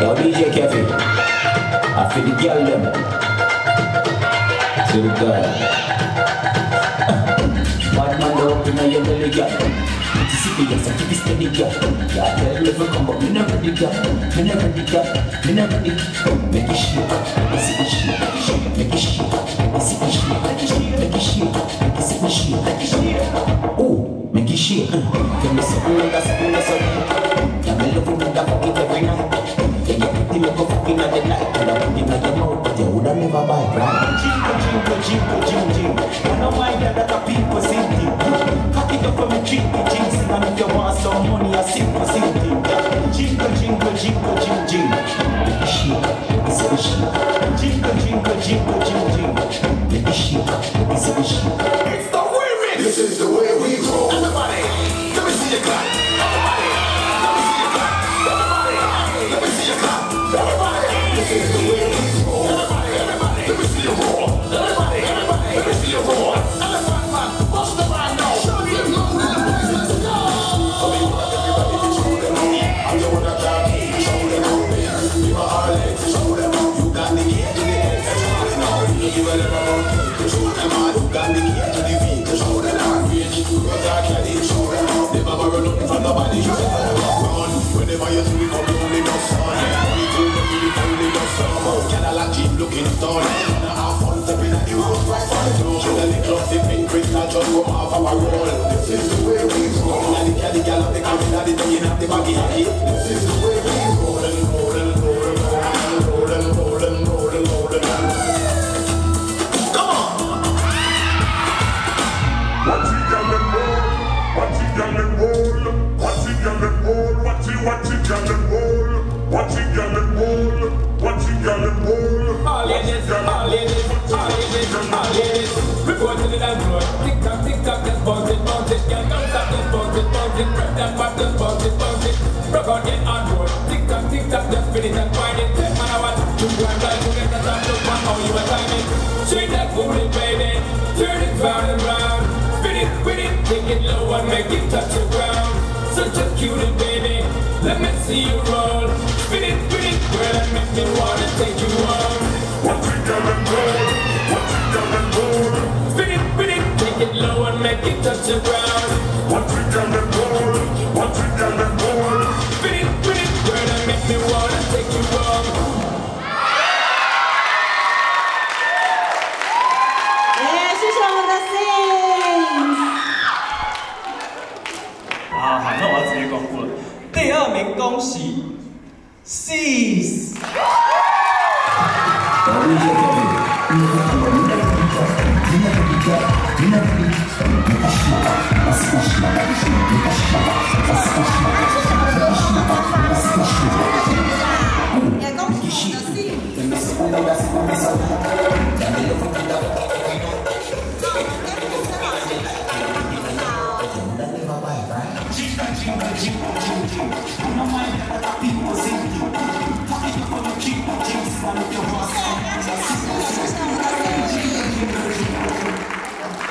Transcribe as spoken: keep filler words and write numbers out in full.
Yo, D J Cafe, I feel the girl them. To the girl. Bad man up in a yellow girl. Mississippi, yes, I keep it steady girl. Yeah, tell never come but me never ready girl. Me never ready girl. Me never ready. Make it shake, make it sit shake, make it shake, make it sit shake, make it shake, make it shake, make it sit shake, make it shake. Oh, make it shake. Tell me something like that, something like that. Yeah, me love you like that fucking every night. Yeah, you pretty like a fucking at the night. You da put it in your mouth, but you woulda never buy, right? Jingle, jingle, jingle, jingle, jingle. I know my dad that the people sing thing. Cock it up for me, jingle, jingle. And if you want some money, I sing for sing thing. Jingle, jingle, jingle, jingle, jingle. Make it shake, make it sit shake. Jingle, jingle, jingle, jingle, jingle. Make it shake, make it sit shake. It's the remix. This is the way we roll. Everybody, let me see you clap. Everybody, let me see you clap. Everybody, let me see you clap. Everybody, this is the way we roll. Everybody, everybody, let me see you roll. Everybody, everybody, let me see you roll. Elephant man, what's the man now? Show me your love and the boys, let's go. So we want everybody to show them out. I'm the one that can show them out. Give a hard leg to show them out. You got the key to the head to show them out. You give a little more to show them out. You got the key to the feet to show them out. We need to go back and show them out. Never borrow nothing from nobody, show them out. Whenever you see me come down in the sun, we do the really cool in the summer. Cadillac Jeep looking stun. Now have fun stepping at the road right for the door. Show the little of the pink crystal just come off our roll. This is the way we roll. Now the caddy gal of the cabin at the tongue of the baggy hacky. This is the way we roll. Roll and roll and roll and roll and roll and roll and roll and roll. Come on! Watch it, gal and roll. Watch it, gal and roll. Watch it, gal and roll. Watch it, watch it, gal and roll. Watch it, gal and roll. Watch it, gal and roll. All ladies, all ladies, all ladies, all ladies. Report to the dance floor. Tick tock, tick tock, just bounce it, bounce it. Girl, don't stop, just bounce it, bounce it. Press that pop, just bounce it, bounce it. Rock out, get on board. Tick tock, tick tock, just spin it and wind it. Take man, I want you to grind right to get the top to one. How you are timing? Shake that booty, baby. Turn it round and round. Spin it, spin it, take it low and make it touch the ground. Such a cutie, baby. Let me see you roll. Spin it, spin it, girl, and make me wanna take you home. Watch it, gal and roll. Watch it, gal and roll. Spin it, spin it, take it low and make it touch the ground. Watch it, gal and roll. Watch it, gal and roll. Spin it, spin it, girl, and make me wanna take you home. Yeah, 谢谢我们的 SEAZE。 啊，好，那我要直接公布了。第二名，恭喜 SEAZE。 也恭喜我们的 SEAZE。